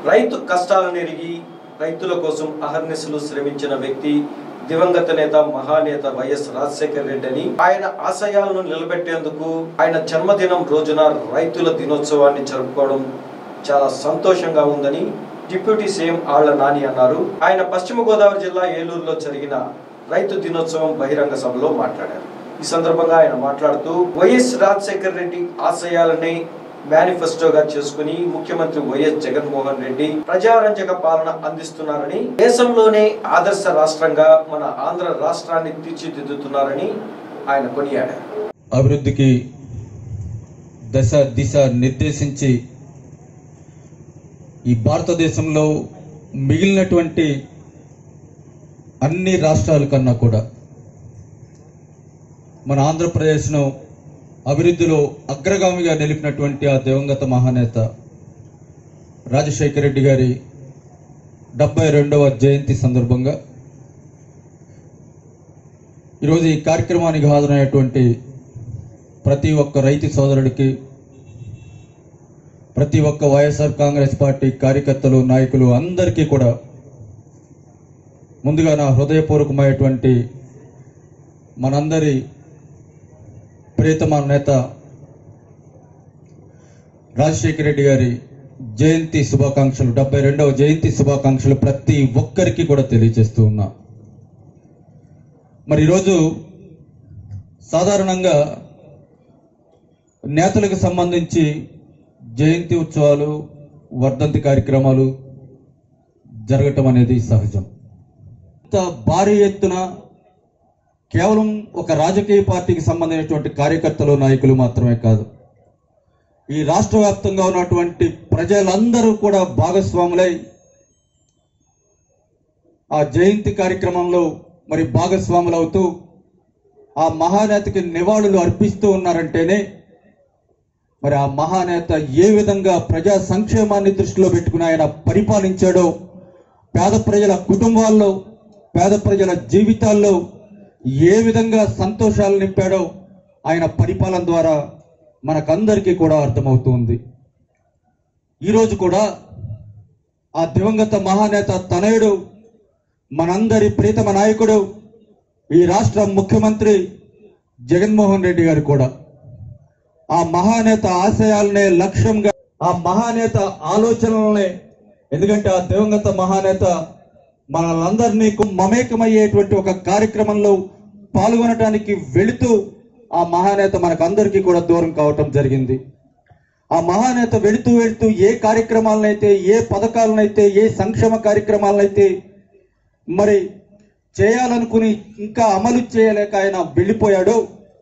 రైతు కష్టాలను ఎరిగి రైతుల కోసం అహర్నిశలు శ్రమించిన వ్యక్తి దివంగత నేత మహానేత వైఎస్ రాజశేఖర రెడ్డి అని ఆయన ఆశయాలను నిలబెట్టేందుకు ఆయన జన్మదినం రోజున రైతుల దినోత్సవాన్ని జరుపుకోవడం చాలా సంతోషంగా ఉందని డిప్యూటీ సీఎం ఆళ్ల నాని అన్నారు. ఆయన పశ్చిమ గోదావరి జిల్లా ఏలూరులో జరిగిన రైతు దినోత్సవం బహిరంగ సభలో మాట్లాడారు. ఈ సందర్భంగా ఆయన మాట్లాడుతూ వైఎస్ రాజశేఖర రెడ్డి ఆశయాలని మేనిఫెస్టోగా చేసుకుని ముఖ్యమంత్రి వైఎస్ జగన్మోహన్ రెడ్డి ప్రజారంజక పాలన అందిస్తున్నారని, దేశంలోనే ఆదర్శ రాష్ట్రంగా మన ఆంధ్ర రాష్ట్రాన్ని తీర్చిదిద్దుతున్నారని ఆయన కొనియాడారు. అభివృద్ధికి దశ దిశ నిర్దేశించి ఈ భారతదేశంలో మిగిలినటువంటి అన్ని రాష్ట్రాల కన్నా కూడా మన ఆంధ్రప్రదేశ్ను అభివృద్ధిలో అగ్రగామిగా నిలిపినటువంటి ఆ దివంగత మహానేత రాజశేఖర రెడ్డి గారి 72వ జయంతి సందర్భంగా ఈరోజు ఈ కార్యక్రమానికి హాజరైనటువంటి ప్రతి ఒక్క రైతు సోదరుడికి, ప్రతి ఒక్క వైఎస్ఆర్ కాంగ్రెస్ పార్టీ కార్యకర్తలు, నాయకులు అందరికీ కూడా ముందుగా నా హృదయపూర్వకమైనటువంటి మనందరి ప్రియతమ నేత రాజశేఖర రెడ్డి గారి జయంతి శుభాకాంక్షలు, 72వ జయంతి శుభాకాంక్షలు ప్రతి ఒక్కరికి కూడా తెలియజేస్తూ ఉన్నా. మరి ఈరోజు సాధారణంగా నేతలకు సంబంధించి జయంతి ఉత్సవాలు, వర్ధంతి కార్యక్రమాలు జరగటం అనేది సహజం. ఇంత భారీ ఎత్తున కేవలం ఒక రాజకీయ పార్టీకి సంబంధించినటువంటి కార్యకర్తలు, నాయకులు మాత్రమే కాదు, ఈ రాష్ట్ర వ్యాప్తంగా ఉన్నటువంటి ప్రజలందరూ కూడా భాగస్వాములై ఆ జయంతి కార్యక్రమంలో మరి భాగస్వాములవుతూ ఆ మహానేతకి నివాళులు అర్పిస్తూ ఉన్నారంటేనే మరి ఆ మహానేత ఏ విధంగా ప్రజా సంక్షేమాన్ని దృష్టిలో పెట్టుకుని ఆయన పరిపాలించాడో, పేద ప్రజల కుటుంబాల్లో, పేద ప్రజల జీవితాల్లో ఏ విధంగా సంతోషాలు నింపాడో ఆయన పరిపాలన ద్వారా మనకందరికీ కూడా అర్థమవుతుంది. ఈరోజు కూడా ఆ దివంగత మహానేత తనయుడు, మనందరి ప్రీతమ నాయకుడు, ఈ రాష్ట్ర ముఖ్యమంత్రి జగన్మోహన్ రెడ్డి గారు కూడా ఆ మహానేత ఆశయాలనే లక్ష్యంగా, ఆ మహానేత ఆలోచనలనే, ఎందుకంటే ఆ దివంగత మహానేత మనలందరినీ మమేకమయ్యేటువంటి ఒక కార్యక్రమంలో పాల్గొనడానికి వెళుతూ ఆ మహానేత మనకందరికీ కూడా దూరం కావటం జరిగింది. ఆ మహానేత వెళుతూ వెళుతూ ఏ కార్యక్రమాలనైతే, ఏ పథకాలనైతే, ఏ సంక్షేమ కార్యక్రమాలనైతే మరి చేయాలనుకుని ఇంకా అమలు చేయలేక ఆయన వెళ్ళిపోయాడో,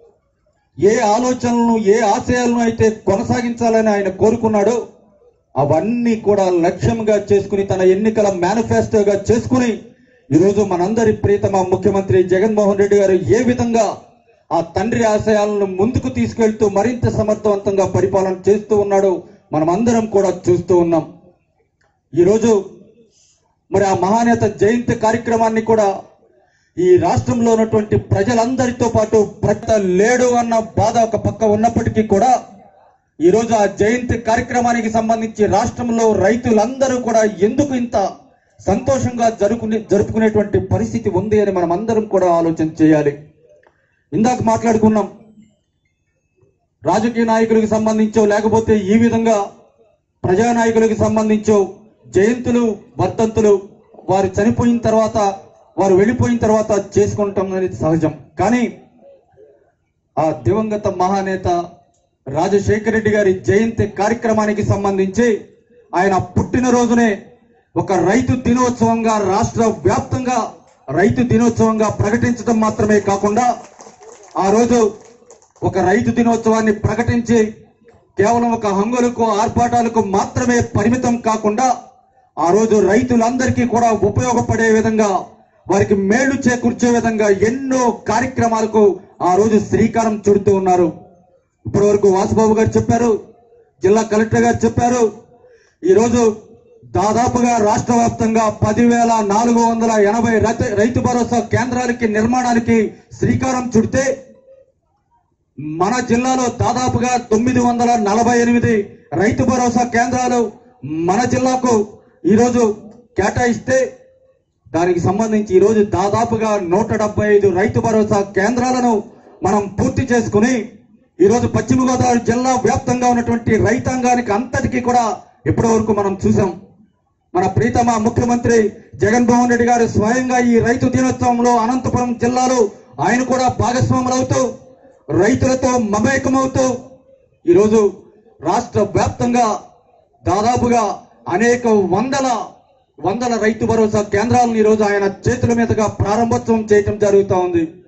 ఏ ఆలోచనలను, ఏ ఆశయాలను అయితే కొనసాగించాలని ఆయన కోరుకున్నాడో అవన్నీ కూడా లక్ష్యంగా చేసుకుని, తన ఎన్నికల మేనిఫెస్టోగా చేసుకుని ఈరోజు మనందరి ప్రియతమ ముఖ్యమంత్రి జగన్మోహన్ రెడ్డి గారు ఏ విధంగా ఆ తండ్రి ఆశయాలను ముందుకు తీసుకెళ్తూ మరింత సమర్థవంతంగా పరిపాలన చేస్తూ ఉన్నాడో మనం అందరం కూడా చూస్తూ ఉన్నాం. ఈరోజు మరి ఆ మహానేత జయంతి కార్యక్రమాన్ని కూడా ఈ రాష్ట్రంలో ఉన్నటువంటి ప్రజలందరితో పాటు లేడు అన్న బాధ ఒక పక్క ఉన్నప్పటికీ కూడా ఈరోజు ఆ జయంతి కార్యక్రమానికి సంబంధించి రాష్ట్రంలో రైతులందరూ కూడా ఎందుకు ఇంత సంతోషంగా జరుపుకునేటువంటి పరిస్థితి ఉంది అని మనం అందరం కూడా ఆలోచన చేయాలి. ఇందాక మాట్లాడుకున్నాం, రాజకీయ నాయకులకు సంబంధించో లేకపోతే ఈ విధంగా ప్రజానాయకులకు సంబంధించో జయంతులు, వర్ధంతులు వారు చనిపోయిన తర్వాత, వారు వెళ్ళిపోయిన తర్వాత చేసుకుంటాం అనేది సహజం. కానీ ఆ దివంగత మహానేత రాజశేఖర రెడ్డి గారి జయంతి కార్యక్రమానికి సంబంధించి ఆయన పుట్టినరోజునే ఒక రైతు దినోత్సవంగా, రాష్ట్ర వ్యాప్తంగా రైతు దినోత్సవంగా ప్రకటించడం మాత్రమే కాకుండా ఆ రోజు ఒక రైతు దినోత్సవాన్ని ప్రకటించి కేవలం ఒక హంగులకు, ఆర్భాటాలకు మాత్రమే పరిమితం కాకుండా ఆ రోజు రైతులందరికీ కూడా ఉపయోగపడే విధంగా, వారికి మేళ్లు చేకూర్చే విధంగా ఎన్నో కార్యక్రమాలకు ఆ రోజు శ్రీకారం చుడుతూ ఉన్నారు. ఇప్పటి వరకు వాసుబాబు గారు చెప్పారు, జిల్లా కలెక్టర్ గారు చెప్పారు. ఈరోజు దాదాపుగా రాష్ట్ర వ్యాప్తంగా 10,480 రైతు భరోసా కేంద్రాలకి నిర్మాణానికి శ్రీకారం చుడితే మన జిల్లాలో దాదాపుగా 948 రైతు భరోసా కేంద్రాలు మన జిల్లాకు ఈరోజు కేటాయిస్తే దానికి సంబంధించి ఈరోజు దాదాపుగా 175 రైతు భరోసా కేంద్రాలను మనం పూర్తి చేసుకుని ఈరోజు పశ్చిమ గోదావరి జిల్లా వ్యాప్తంగా ఉన్నటువంటి రైతాంగానికి అంతటికీ కూడా ఇప్పటి వరకు మనం చూసాం. మన ప్రీతమ ముఖ్యమంత్రి జగన్మోహన్ రెడ్డి గారు స్వయంగా ఈ రైతు దినోత్సవంలో అనంతపురం జిల్లాలో ఆయన కూడా భాగస్వాములవుతూ రైతులతో మమేకమవుతూ ఈరోజు రాష్ట్ర వ్యాప్తంగా దాదాపుగా అనేక వందల రైతు భరోసా కేంద్రాలను ఈరోజు ఆయన చేతుల మీదుగా ప్రారంభోత్సవం చేయటం జరుగుతూ ఉంది.